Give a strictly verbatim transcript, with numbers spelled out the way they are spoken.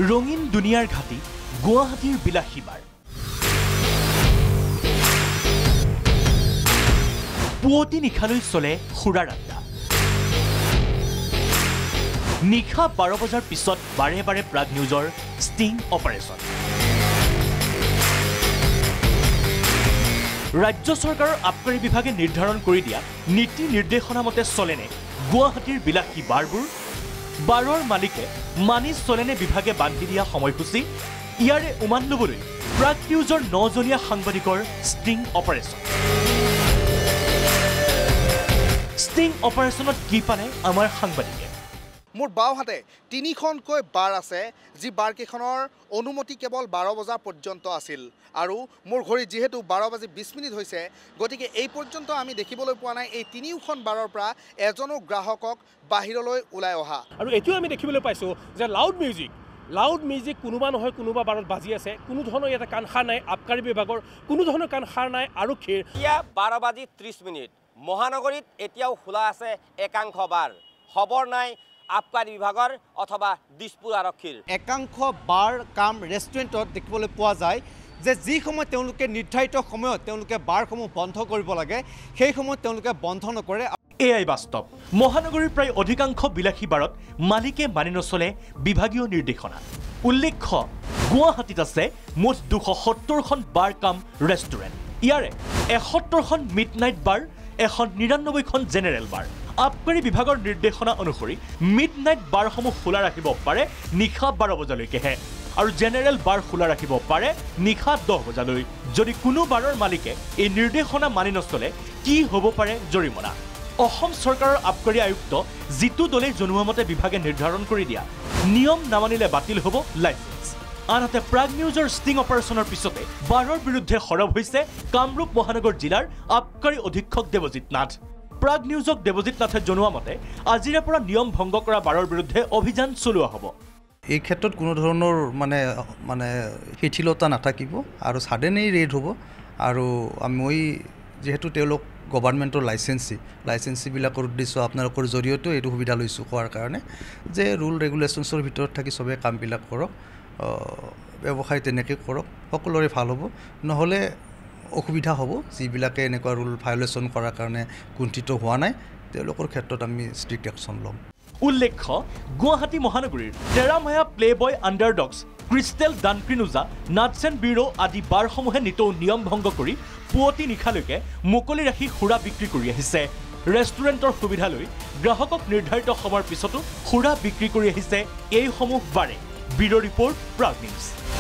ৰঙীন দুনিয়াৰ ঘাটি গুৱাহাটীৰ বিলাসী বাৰ পুৱতি নিশালৈ চলে সুৰাৰ আড্ডা নিশা বাৰ বজাৰ পিছত বাৰে বাৰে প্ৰাগ নিউজৰ ষ্টিং অপাৰেশ্যন ৰাজ্য চৰকাৰৰ আবকাৰী বিভাগে নিৰ্ধাৰণ কৰি দিয়া নীতি নিৰ্দেশনা মতে চলেনে গুৱাহাটীৰ বিলাসী বাৰবোৰ বাৰৰ মালিকে মানি চলেনে বিভাগে বান্ধি দিয়া সময়সূচী ইয়াৰে উমান লবলৈ প্ৰাগ নিউজৰ নজনীয়া সাংবাদিকৰ ষ্টিং অপাৰেশ্যন ষ্টিং অপাৰেশ্যনত কি পালে আমাৰ সাংবাদিকে মোৰ বাওহাতে তিনিখনকৈ বাৰ আছে যি বাৰকেইখনৰ অনুমতি কেৱল বাৰ বজা পৰ্যন্ত আছিল আৰু মোৰ ঘড়ী যেহেতু বাৰ বাজি বিশ মিনিট হৈছে গতিকে এই পৰ্যন্ত আমি দেখিবলৈ পোৱা নাই এই তিনিওখন বাৰৰ পৰা এজনো গ্ৰাহকক বাহিৰলৈ ওলাই অহা আৰু এতিয়াও আমি দেখিবলৈ পাইছোঁ যে লাউড মিউজিক লাউড মিউজিক কোনোবা নহয় কোনোবা বাৰত বাজি আছে কোনো ধৰণৰ ইয়াতে কাণ সাৰ নাই আবকাৰী বিভাগৰ কোনো ধৰণৰ কাণ সাৰ নাই আৰক্ষীৰ এতিয়া বাৰ বাজি ত্ৰিছ মিনিট মহানগৰীত এতিয়াও খোলা আছে একাংশ বাৰ খবৰ নাই আবকাৰী বিভাগৰ অথবা দিছপুৰ আৰক্ষীৰ একাংশ বাৰ কাম ৰেষ্টুৰেণ্টত দেখিবলৈ পোৱা যায় যে যি সময় তেওঁলোকে নিৰ্ধাৰিত সময়ত তেওঁলোকে বাৰসমূহ বন্ধ কৰিব লাগে সেই সময়ত তেওঁলোকে বন্ধ নকৰে এয়াই বাস্তৱ মহানগৰীৰ প্ৰায় অধিকাংশ বিলাসী বাৰত মালিকে মানি নচলে বিভাগীয় নিৰ্দেশনা উল্লেখ্য গুৱাহাটীত আছে মুঠ দুশ সত্তৰখন বাৰ কাম ৰেষ্টুৰেণ্ট ইয়াৰে এসত্তৰখন মিড নাইট বাৰ এখন নিৰান্নব্বৈখন জেনেৰেল বাৰ আবকাৰী বিভাগৰ নিৰ্দেশনা অনুসৰি মিড নাইট বাৰসমূহ খোলা ৰাখিব পাৰে নিশা বাৰ বজালৈকেহে আৰু জেনেৰেল বাৰ খোলা ৰাখিব পাৰে নিশা দহ বজালৈ যদি কোনো বাৰৰ মালিকে এই নিৰ্দেশনা মানি নচলে কি হ'ব পাৰে জৰিমনা অসম চৰকাৰৰ আবকাৰী আয়ুক্ত জিতু দলে জনোৱা মতে বিভাগে নিৰ্ধাৰণ কৰি দিয়া নিয়ম নামানিলে বাতিল হ'ব লাইচেন্স আনহাতে প্ৰাগ নিউজৰ ষ্টিং অপাৰেশ্যনৰ পিছতে বাৰৰ বিৰুদ্ধে সৰব হৈছে কামৰূপ মহানগৰ জিলাৰ আবকাৰী অধীক্ষক দেৱজিৎ নাথ প্ৰাগ নিউজক দেৱজিৎ নাথে জনোৱা মতে আজিৰে পৰা নিয়ম ভংগ কৰা বাৰৰ বিৰুদ্ধে অভিযান চলোৱা হ'ব এই ক্ষেত্ৰত কোনো ধৰণৰ মানে মানে শিথিলতা নাথাকিব আৰু সাডেনেই ৰেড হ'ব আৰু মই যেহেতু তেওঁলোক গভৰ্ণমেণ্টৰ লাইচেন্সি লাইচেন্সিবিলাকৰ উদ্দেশ্য আপোনালোকৰ জৰিয়তেও এইটো সুবিধা লৈছোঁ কোৱাৰ কাৰণে যে ৰুল ৰেগুলেশ্যনছৰ ভিতৰত থাকি চবে কামবিলাক কৰক ব্যৱসায় তেনেকৈ কৰক সকলোৰে ভাল হ'ব নহ'লে অসুবিধা হ'ব যিবিলাকে এনেকুৱা ৰুল ভায়োলেশ্যন কৰাৰ কাৰণে কুণ্ঠিত হোৱা নাই তেওঁলোকৰ ক্ষেত্ৰত আমি ষ্ট্ৰিক্ট একশ্যন ল'ম উল্লেখ্য গুৱাহাটী মহানগৰীৰ টেৰামায়া প্লেবয় আণ্ডাৰডগছ ক্ৰিষ্টেল ডানক্ৰিনোজা নাটছ এণ্ড বিৰো আদি বাৰসমূহে নিতৌ নিয়ম ভংগ কৰি পুৱতি নিশালৈকে মুকলি ৰাখি সুৰা বিক্ৰী কৰি আহিছে ৰেষ্টুৰেণ্টৰ সুবিধা লৈ গ্ৰাহকক নিৰ্ধাৰিত সময়ৰ পিছতো সুৰা বিক্ৰী কৰি আহিছে এইসমূহ বাৰে ব্যুৰ ৰিপৰ্ট প্ৰাগ নিউজ।